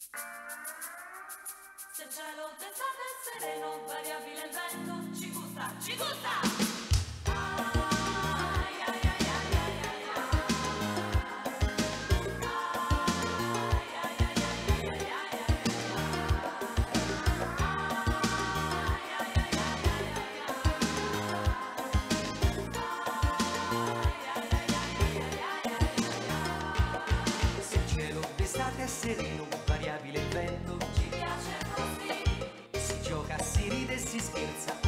Se il cielo d'estate è sereno, variabile il vento, ci gusta, ci gusta! Ai, ai, ai, ai, ai, ai, ai. Ai, ai, ai, ai, ai, ai, ai, ai. Ai, ai, ai, ai, ai, ai, ai. Ai, ai, ai, ai, ai, ai, ai. Se il cielo d'estate è sereno, variabile il vento, Ci piace così, si gioca, si ride e si scherza,